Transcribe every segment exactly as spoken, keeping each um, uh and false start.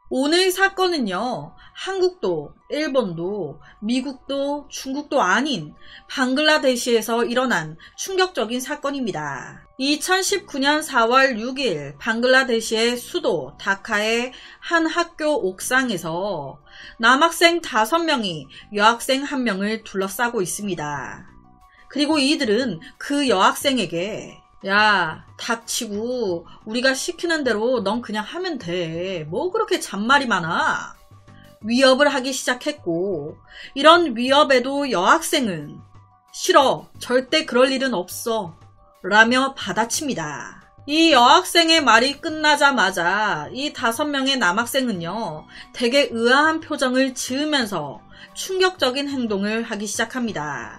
오늘 사건은요, 한국도, 일본도, 미국도, 중국도 아닌 방글라데시에서 일어난 충격적인 사건입니다. 이천십구 년 사월 육일 방글라데시의 수도 다카의 한 학교 옥상에서 남학생 다섯 명이 여학생 한 명을 둘러싸고 있습니다. 그리고 이들은 그 여학생에게 야, 닥치고 우리가 시키는 대로 넌 그냥 하면 돼. 뭐 그렇게 잔말이 많아? 위협을 하기 시작했고, 이런 위협에도 여학생은 싫어, 절대 그럴 일은 없어 라며 받아칩니다. 이 여학생의 말이 끝나자마자 이 다섯 명의 남학생은요, 되게 의아한 표정을 지으면서 충격적인 행동을 하기 시작합니다.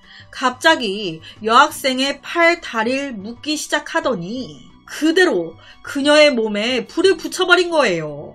갑자기 여학생의 팔, 다리를 묶기 시작하더니 그대로 그녀의 몸에 불을 붙여버린 거예요.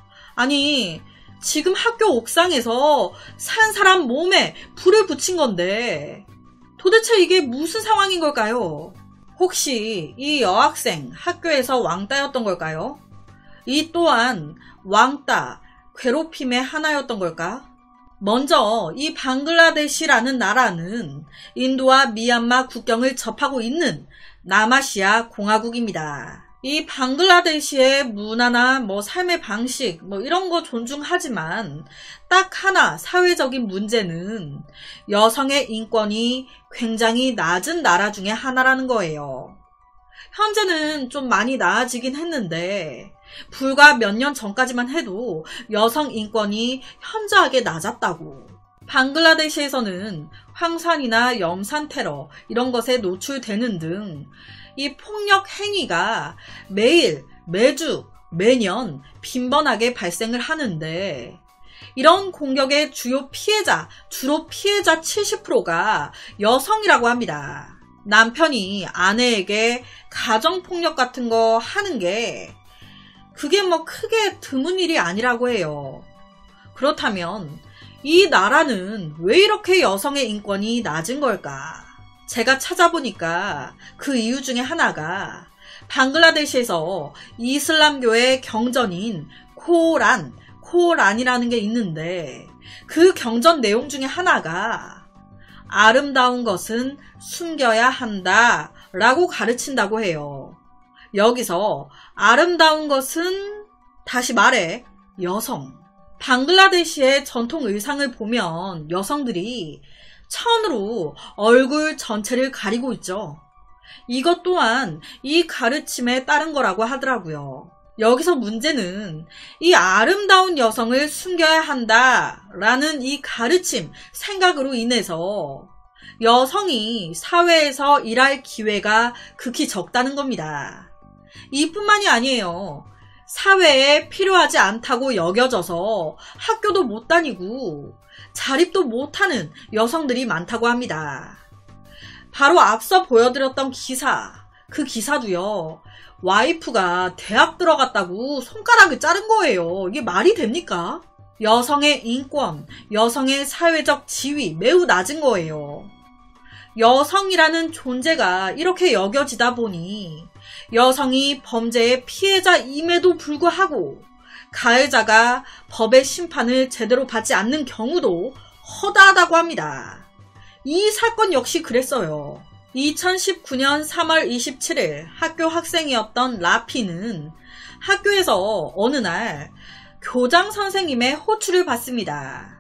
아니, 지금 학교 옥상에서 산 사람 몸에 불을 붙인 건데 도대체 이게 무슨 상황인 걸까요? 혹시 이 여학생 학교에서 왕따였던 걸까요? 이 또한 왕따, 괴롭힘의 하나였던 걸까? 먼저 이 방글라데시라는 나라는 인도와 미얀마 국경을 접하고 있는 남아시아 공화국입니다. 이 방글라데시의 문화나 뭐 삶의 방식 뭐 이런 거 존중하지만 딱 하나 사회적인 문제는 여성의 인권이 굉장히 낮은 나라 중에 하나라는 거예요. 현재는 좀 많이 나아지긴 했는데 불과 몇 년 전까지만 해도 여성 인권이 현저하게 낮았다고. 방글라데시에서는 황산이나 염산 테러 이런 것에 노출되는 등 이 폭력 행위가 매일, 매주, 매년 빈번하게 발생을 하는데 이런 공격의 주요 피해자, 주로 피해자 칠십 퍼센트가 여성이라고 합니다. 남편이 아내에게 가정폭력 같은 거 하는 게 그게 뭐 크게 드문 일이 아니라고 해요. 그렇다면 이 나라는 왜 이렇게 여성의 인권이 낮은 걸까? 제가 찾아보니까 그 이유 중에 하나가 방글라데시에서 이슬람교의 경전인 코란, 코란이라는 게 있는데 그 경전 내용 중에 하나가 아름다운 것은 숨겨야 한다 라고 가르친다고 해요. 여기서 아름다운 것은 다시 말해 여성. 방글라데시의 전통 의상을 보면 여성들이 천으로 얼굴 전체를 가리고 있죠. 이것 또한 이 가르침에 따른 거라고 하더라고요. 여기서 문제는 이 아름다운 여성을 숨겨야 한다라는 이 가르침, 생각으로 인해서 여성이 사회에서 일할 기회가 극히 적다는 겁니다. 이뿐만이 아니에요. 사회에 필요하지 않다고 여겨져서 학교도 못 다니고 자립도 못하는 여성들이 많다고 합니다. 바로 앞서 보여드렸던 기사, 그 기사도요. 와이프가 대학 들어갔다고 손가락을 자른 거예요. 이게 말이 됩니까? 여성의 인권, 여성의 사회적 지위 매우 낮은 거예요. 여성이라는 존재가 이렇게 여겨지다 보니 여성이 범죄의 피해자임에도 불구하고 가해자가 법의 심판을 제대로 받지 않는 경우도 허다하다고 합니다. 이 사건 역시 그랬어요. 이천십구 년 삼월 이십칠일 학교 학생이었던 라피는 학교에서 어느 날 교장 선생님의 호출을 받습니다.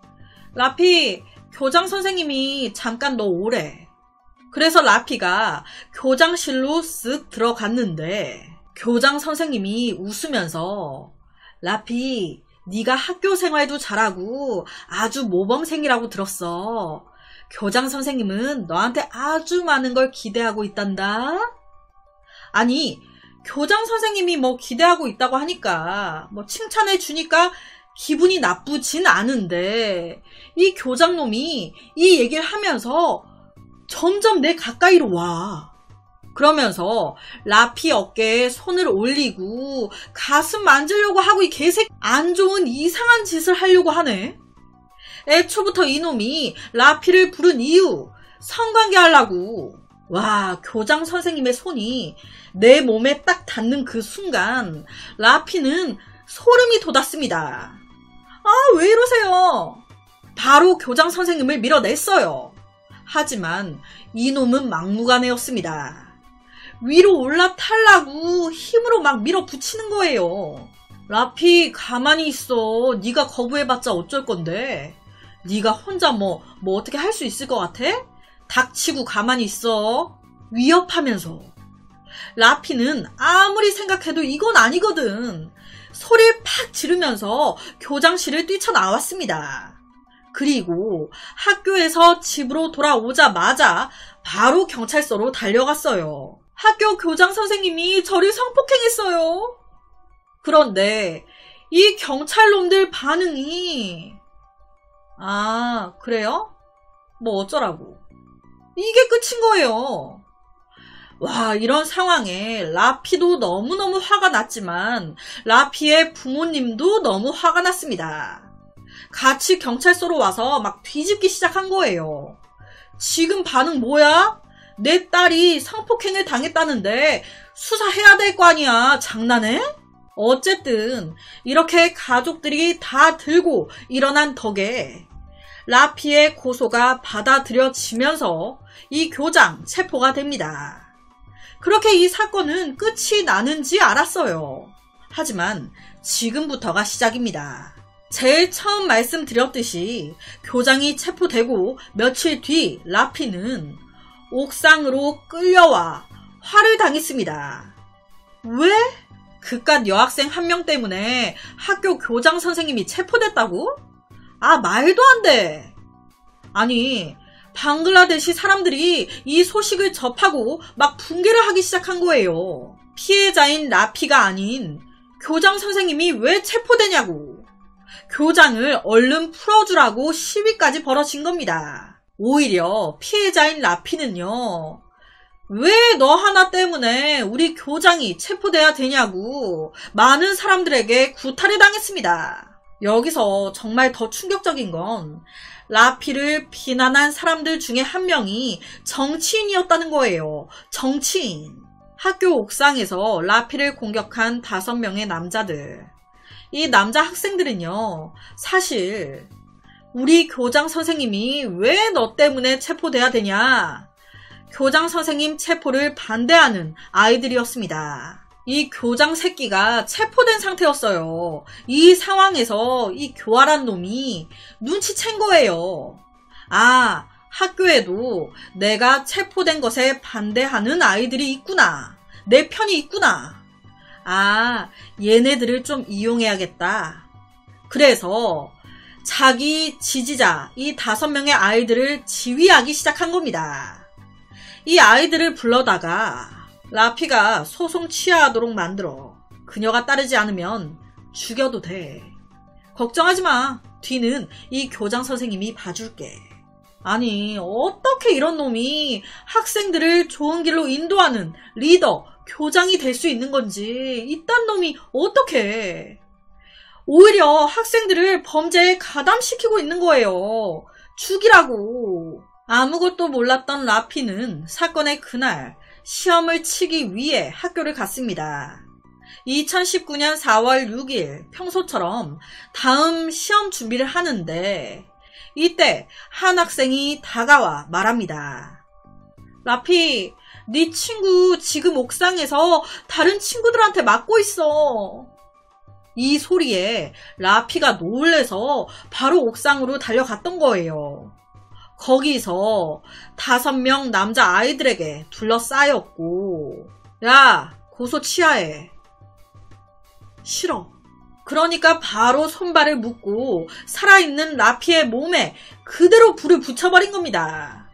라피, 교장 선생님이 잠깐 너 오래. 그래서 라피가 교장실로 쓱 들어갔는데 교장 선생님이 웃으면서 라피, 네가 학교 생활도 잘하고 아주 모범생이라고 들었어. 교장 선생님은 너한테 아주 많은 걸 기대하고 있단다. 아니, 교장 선생님이 뭐 기대하고 있다고 하니까 뭐 칭찬해 주니까 기분이 나쁘진 않은데 이 교장놈이 이 얘기를 하면서 점점 내 가까이로 와. 그러면서 라피 어깨에 손을 올리고 가슴 만지려고 하고 이 개새끼 안 좋은 이상한 짓을 하려고 하네. 애초부터 이놈이 라피를 부른 이유 성관계 하려고. 와, 교장 선생님의 손이 내 몸에 딱 닿는 그 순간 라피는 소름이 돋았습니다. 아, 왜 이러세요? 바로 교장 선생님을 밀어냈어요. 하지만 이놈은 막무가내였습니다. 위로 올라타려고 힘으로 막 밀어붙이는 거예요. 라피, 가만히 있어. 네가 거부해봤자 어쩔 건데. 네가 혼자 뭐, 뭐 어떻게 할 수 있을 것 같아? 닥치고 가만히 있어. 위협하면서. 라피는 아무리 생각해도 이건 아니거든. 소리를 팍 지르면서 교장실을 뛰쳐나왔습니다. 그리고 학교에서 집으로 돌아오자마자 바로 경찰서로 달려갔어요. 학교 교장 선생님이 저를 성폭행했어요. 그런데 이 경찰놈들 반응이 아, 그래요? 뭐 어쩌라고. 이게 끝인 거예요. 와, 이런 상황에 라피도 너무너무 화가 났지만 라피의 부모님도 너무 화가 났습니다. 같이 경찰서로 와서 막 뒤집기 시작한 거예요. 지금 반응 뭐야? 내 딸이 성폭행을 당했다는데 수사해야 될 거 아니야. 장난해? 어쨌든 이렇게 가족들이 다 들고 일어난 덕에 라피의 고소가 받아들여지면서 이 교장 체포가 됩니다. 그렇게 이 사건은 끝이 나는지 알았어요. 하지만 지금부터가 시작입니다. 제일 처음 말씀드렸듯이 교장이 체포되고 며칠 뒤 라피는 옥상으로 끌려와 화를 당했습니다. 왜? 그깟 여학생 한 명 때문에 학교 교장 선생님이 체포됐다고? 아, 말도 안 돼. 아니, 방글라데시 사람들이 이 소식을 접하고 막 붕괴를 하기 시작한 거예요. 피해자인 라피가 아닌 교장 선생님이 왜 체포되냐고. 교장을 얼른 풀어주라고 시위까지 벌어진 겁니다. 오히려 피해자인 라피는요. 왜 너 하나 때문에 우리 교장이 체포돼야 되냐고 많은 사람들에게 구타를 당했습니다. 여기서 정말 더 충격적인 건 라피를 비난한 사람들 중에 한 명이 정치인이었다는 거예요. 정치인. 학교 옥상에서 라피를 공격한 다섯 명의 남자들. 이 남자 학생들은요, 사실 우리 교장 선생님이 왜 너 때문에 체포돼야 되냐? 교장 선생님 체포를 반대하는 아이들이었습니다. 이 교장 새끼가 체포된 상태였어요. 이 상황에서 이 교활한 놈이 눈치챈 거예요. 아, 학교에도 내가 체포된 것에 반대하는 아이들이 있구나. 내 편이 있구나. 아, 얘네들을 좀 이용해야겠다. 그래서 자기 지지자 이 다섯 명의 아이들을 지휘하기 시작한 겁니다. 이 아이들을 불러다가 라피가 소송 취하하도록 만들어. 그녀가 따르지 않으면 죽여도 돼. 걱정하지 마. 뒤는 이 교장 선생님이 봐줄게. 아니, 어떻게 이런 놈이 학생들을 좋은 길로 인도하는 리더, 교장이 될 수 있는 건지 이딴 놈이 어떻게 오히려 학생들을 범죄에 가담시키고 있는 거예요. 죽이라고. 아무것도 몰랐던 라피는 사건의 그날 시험을 치기 위해 학교를 갔습니다. 이천십구 년 사월 육일 평소처럼 다음 시험 준비를 하는데 이때 한 학생이 다가와 말합니다. 라피, 네 친구 지금 옥상에서 다른 친구들한테 맞고 있어. 이 소리에 라피가 놀래서 바로 옥상으로 달려갔던 거예요. 거기서 다섯 명 남자 아이들에게 둘러싸였고, 야, 고소 취하해. 싫어. 그러니까 바로 손발을 묶고 살아있는 라피의 몸에 그대로 불을 붙여버린 겁니다.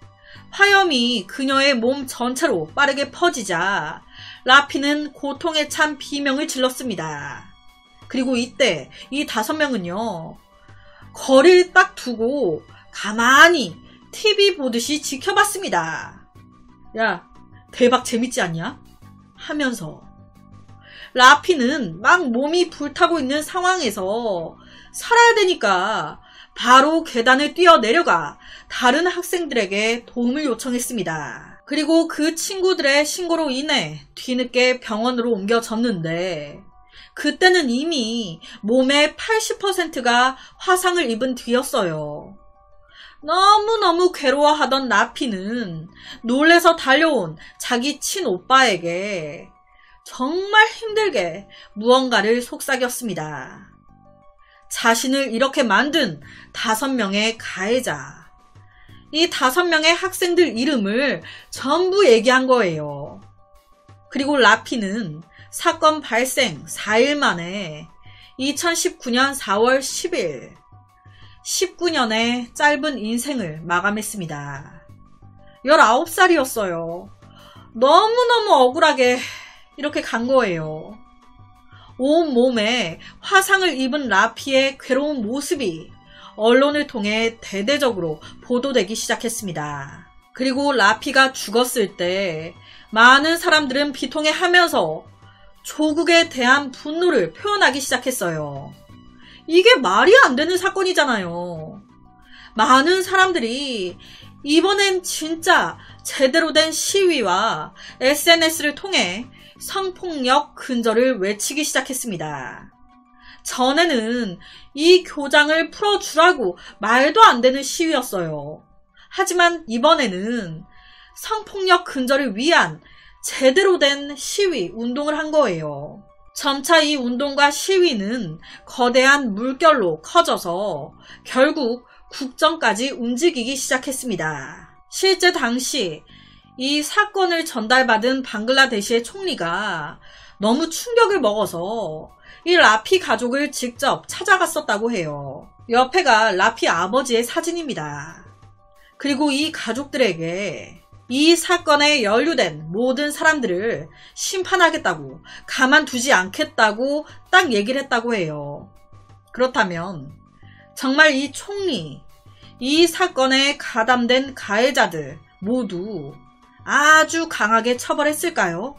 화염이 그녀의 몸 전체로 빠르게 퍼지자 라피는 고통에 찬 비명을 질렀습니다. 그리고 이때 이 다섯 명은요, 거리를 딱 두고 가만히 티비 보듯이 지켜봤습니다. 야, 대박 재밌지 않냐? 하면서 라피는 막 몸이 불타고 있는 상황에서 살아야 되니까 바로 계단을 뛰어내려가 다른 학생들에게 도움을 요청했습니다. 그리고 그 친구들의 신고로 인해 뒤늦게 병원으로 옮겨졌는데 그때는 이미 몸의 팔십 퍼센트가 화상을 입은 뒤였어요. 너무너무 괴로워하던 라피는 놀래서 달려온 자기 친오빠에게 정말 힘들게 무언가를 속삭였습니다. 자신을 이렇게 만든 다섯 명의 가해자, 이 다섯 명의 학생들 이름을 전부 얘기한 거예요. 그리고 라피는 사건 발생 사 일 만에 이천십구 년 사월 십일, 십구 년의 짧은 인생을 마감했습니다. 열아홉 살이었어요. 너무너무 억울하게 이렇게 간 거예요. 온몸에 화상을 입은 라피의 괴로운 모습이 언론을 통해 대대적으로 보도되기 시작했습니다. 그리고 라피가 죽었을 때 많은 사람들은 비통해하면서 조국에 대한 분노를 표현하기 시작했어요. 이게 말이 안 되는 사건이잖아요. 많은 사람들이 이번엔 진짜 제대로 된 시위와 에스엔에스를 통해 성폭력 근절을 외치기 시작했습니다. 전에는 이 교장을 풀어주라고 말도 안 되는 시위였어요. 하지만 이번에는 성폭력 근절을 위한 제대로 된 시위, 운동을 한 거예요. 점차 이 운동과 시위는 거대한 물결로 커져서 결국 국정까지 움직이기 시작했습니다. 실제 당시 이 사건을 전달받은 방글라데시의 총리가 너무 충격을 먹어서 이 라피 가족을 직접 찾아갔었다고 해요. 옆에가 라피 아버지의 사진입니다. 그리고 이 가족들에게 이 사건에 연루된 모든 사람들을 심판하겠다고, 가만두지 않겠다고 딱 얘기를 했다고 해요. 그렇다면 정말 이 총리, 이 사건에 가담된 가해자들 모두 아주 강하게 처벌했을까요?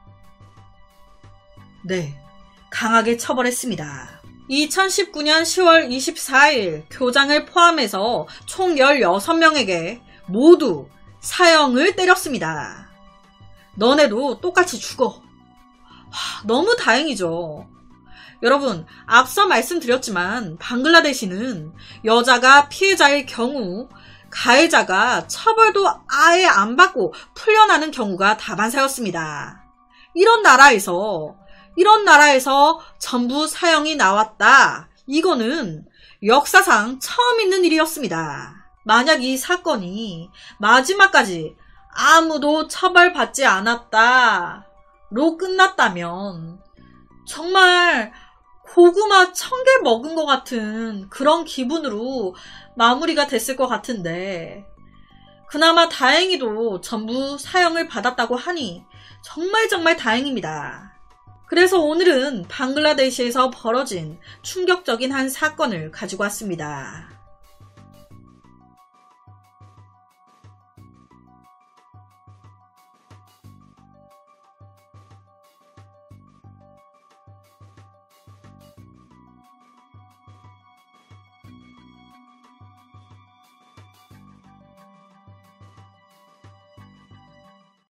네, 강하게 처벌했습니다. 이천십구 년 시월 이십사일 교장을 포함해서 총 열여섯 명에게 모두 사형을 때렸습니다. 너네도 똑같이 죽어. 하, 너무 다행이죠. 여러분, 앞서 말씀드렸지만 방글라데시는 여자가 피해자일 경우 가해자가 처벌도 아예 안 받고 풀려나는 경우가 다반사였습니다. 이런 나라에서 이런 나라에서 전부 사형이 나왔다. 이거는 역사상 처음 있는 일이었습니다. 만약 이 사건이 마지막까지 아무도 처벌받지 않았다로 끝났다면 정말 고구마 천 개 먹은 것 같은 그런 기분으로 마무리가 됐을 것 같은데, 그나마 다행히도 전부 사형을 받았다고 하니 정말 정말 다행입니다. 그래서 오늘은 방글라데시에서 벌어진 충격적인 한 사건을 가지고 왔습니다.